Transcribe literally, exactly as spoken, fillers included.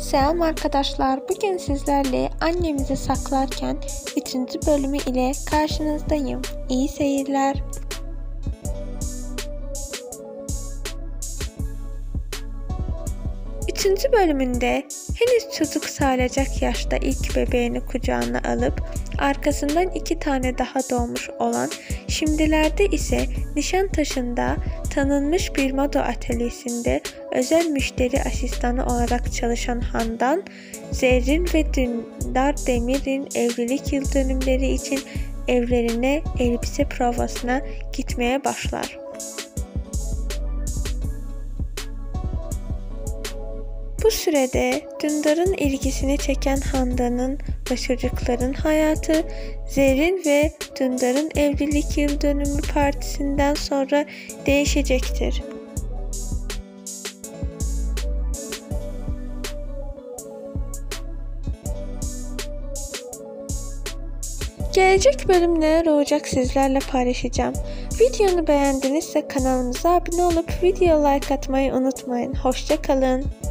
Selam arkadaşlar. Bugün sizlerle annemizi saklarken üçüncü bölümü ile karşınızdayım. İyi seyirler. Üçüncü bölümünde henüz çocuk sayılacak yaşta ilk bebeğini kucağına alıp arkasından iki tane daha doğmuş olan, şimdilerde ise Nişantaşı'nda tanınmış bir moda atölyesinde özel müşteri asistanı olarak çalışan Handan, Zerrin ve Dündar Demir'in evlilik yıl dönümleri için evlerine elbise provasına gitmeye başlar. Bu sürede Dündar'ın ilgisini çeken Handan'ın ve çocukların hayatı, Zerrin ve Dündar'ın evlilik yıl dönümü partisinden sonra değişecektir. Gelecek bölüm neler olacak sizlerle paylaşacağım. Videonu beğendinizse kanalımıza abone olup video like atmayı unutmayın. Hoşça kalın.